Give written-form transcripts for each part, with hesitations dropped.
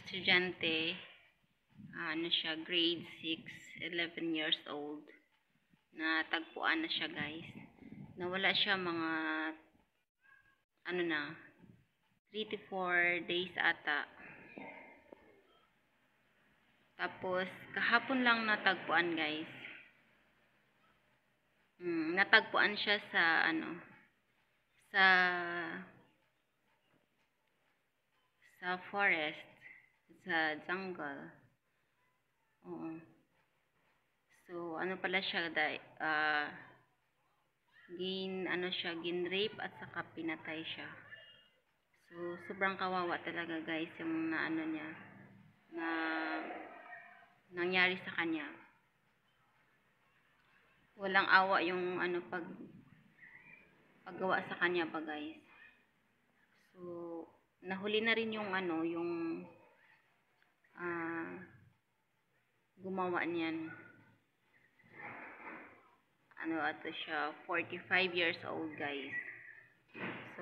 estudyante, ano siya, grade 6, 11 years old. Natagpuan na siya, guys. Nawala siya mga, ano na, 3 to 4 days ata. Tapos, kahapon lang natagpuan, guys. Natagpuan siya sa, ano, sa forest, sa jungle. Oo. So, ano pala siya, ginrape at saka pinatay siya. So, sobrang kawawa talaga, guys, yung naano niya, na nangyari sa kanya. Walang awa yung ano paggawa sa kanya ba, guys. So, nahuli na rin yung ano, yung gumawa niyan. Ano ato siya, 45 years old, guys. So,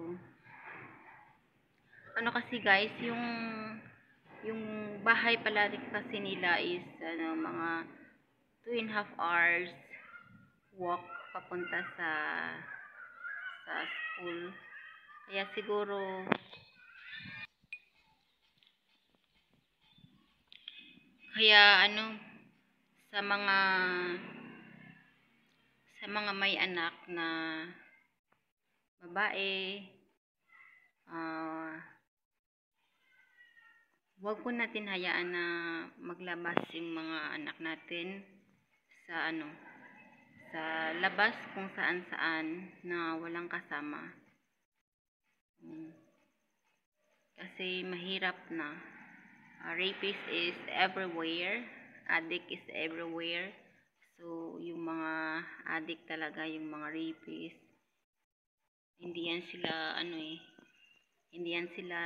ano kasi, guys, yung bahay pala kasi nila is ano, mga 2.5 hours walk papunta sa school. Kaya siguro ano, sa mga may anak na babae, huwag po natin hayaan na maglabas yung mga anak natin sa ano, sa labas kung saan-saan na walang kasama. Kasi mahirap na. Rapist is everywhere. Addict is everywhere. So, yung mga addict talaga, yung mga rapist, hindi yan sila, ano eh, hindi yan sila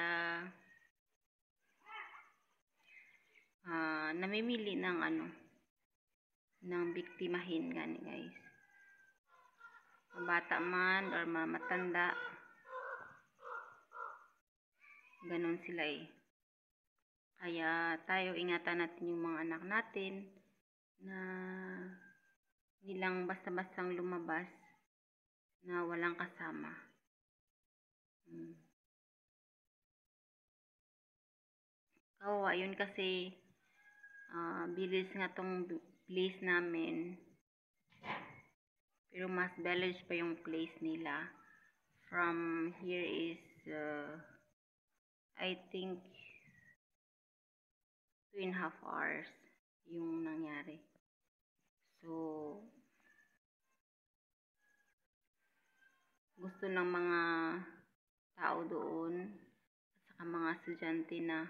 namimili ng ano, ng biktimahin, gani, guys. Mabata man or matanda, ganun sila eh. Kaya tayo, ingatan natin yung mga anak natin na hindi lang basta-bastang lumabas na walang kasama. Kawawa yun kasi bilis nga tong place namin, pero mas village pa yung place nila. From here is I think 2.5 hours yung nangyari. So, gusto ng mga tao doon at saka mga estudyante na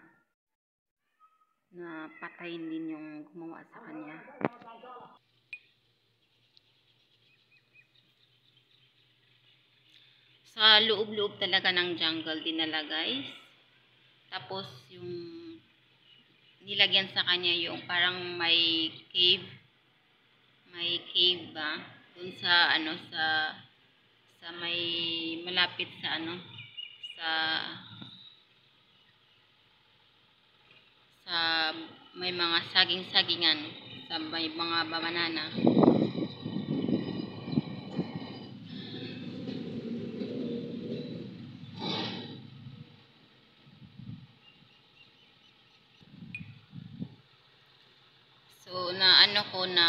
patayin din yung gumawa sa kanya. Sa loob-loob talaga ng jungle dinala, guys. Tapos yung nilagyan sa kanya yung parang may cave ba dun sa ano, sa may malapit sa ano, sa may mga saging-sagingan, sa may mga banana. So, ano ko na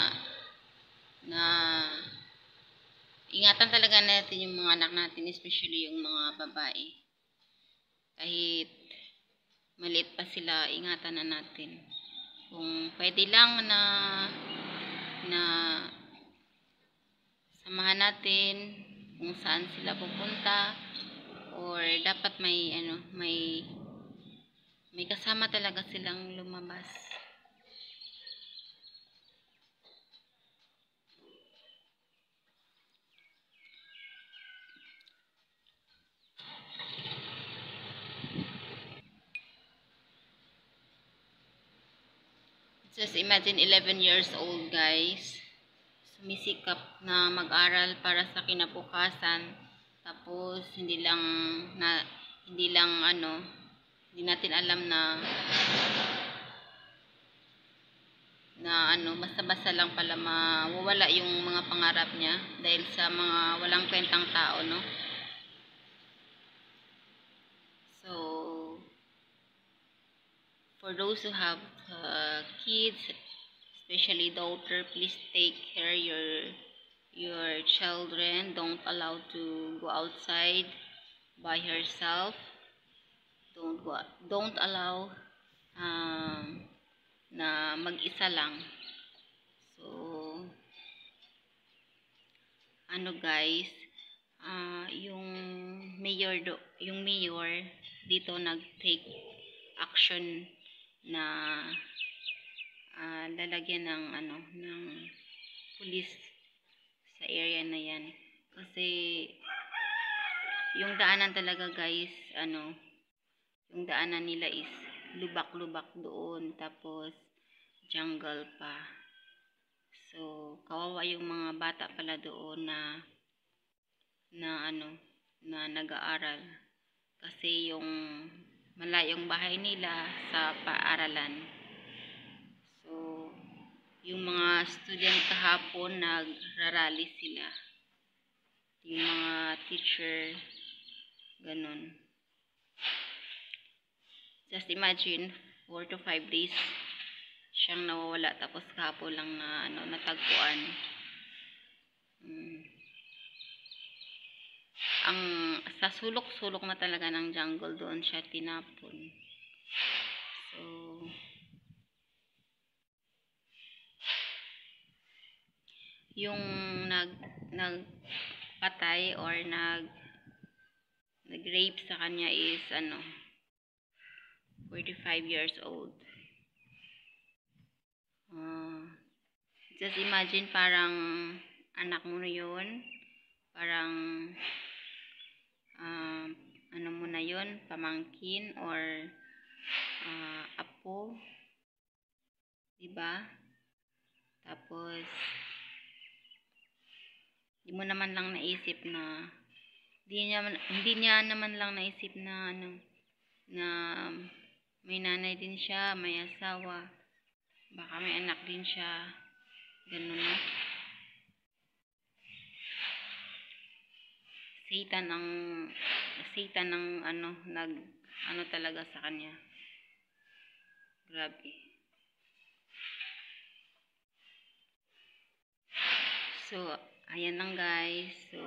ingatan talaga natin yung mga anak natin, especially yung mga babae. Kahit maliit pa sila, ingatan na natin. Kung pwede lang na samahan natin kung saan sila pupunta, or dapat may ano, may kasama talaga silang lumabas. Just imagine 11 years old, guys. Sumisikap na mag-aral para sa kinabukasan. Tapos hindi lang Hindi natin alam na basta-basta lang pala mawawala yung mga pangarap niya dahil sa mga walang kwentang tao, no? So, for those who have kids, especially daughter, please take care your children. Don't allow to go outside by herself. Don't allow na mag-isa lang. So, guys, yung mayor dito nag-take action na lalagyan ng ng pulis sa area na yan. Kasi yung daanan talaga, guys, yung daanan nila is lubak-lubak doon, tapos jungle pa. So, kawawa yung mga bata pala doon na nag-aaral. Kasi yung malayong bahay nila sa paaralan. So, yung mga student kahapon nagrarally sila. Yung mga teacher, ganun. Just imagine, 4 to 5 days siyang nawawala, tapos kahapon lang na natagpuan. Sa sulok-sulok na talaga ng jungle doon siya tinapon. So, yung nagpatay or nag-rape sa kanya is 45 years old. Just imagine, parang anak mo na yun, parang mo na yun, pamangkin or apo, diba? Tapos hindi mo naman lang naisip na hindi niya naman lang naisip na na may nanay din siya, may asawa, baka may anak din siya, ganun, no? Satan ang talaga sa kanya. Grabe. So, ayan lang, guys. So,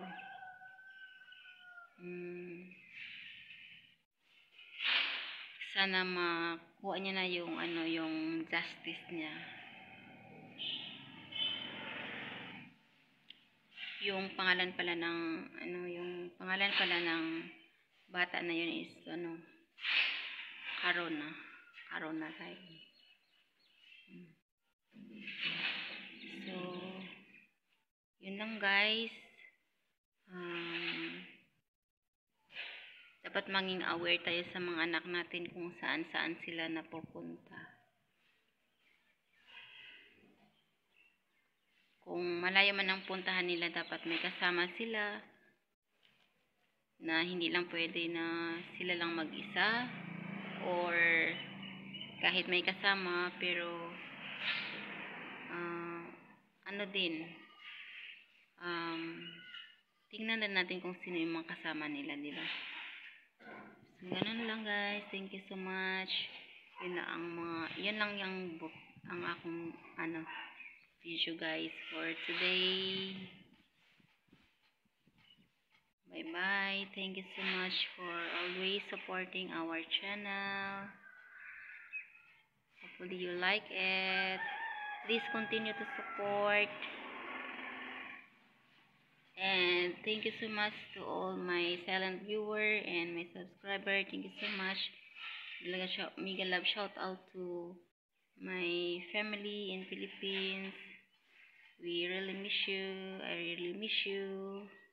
sana makuha niya na yung justice niya. Yung pangalan pala ng bata na yun is Carona tayo. So, yun lang, guys. Dapat maging aware tayo sa mga anak natin kung saan sila napupunta. Kung malayo man ang puntahan nila, dapat may kasama sila, na hindi lang pwede na sila lang mag-isa, or kahit may kasama pero tingnan din natin kung sino yung mga kasama nila, diba? So, ganun lang, guys. Thank you so much. Yun lang yung ang akong video, guys, for today. Bye bye. Thank you so much for always supporting our channel. Hopefully you like it. Please continue to support. And thank you so much to all my silent viewer and my subscriber. Thank you so much. Mega love shout out to my family in Philippines. We really miss you. I really miss you.